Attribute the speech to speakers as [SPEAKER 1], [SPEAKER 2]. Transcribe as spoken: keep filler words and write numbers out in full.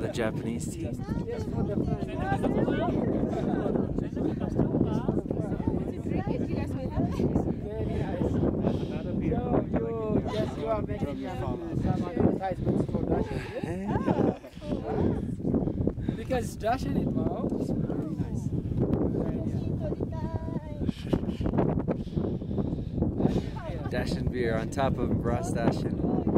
[SPEAKER 1] the Japanese team.
[SPEAKER 2] Yes, you are making some advertisements for Dashin. Because Dashin in Mao is very nice.
[SPEAKER 1] Dashin beer on top of Ross Dashin.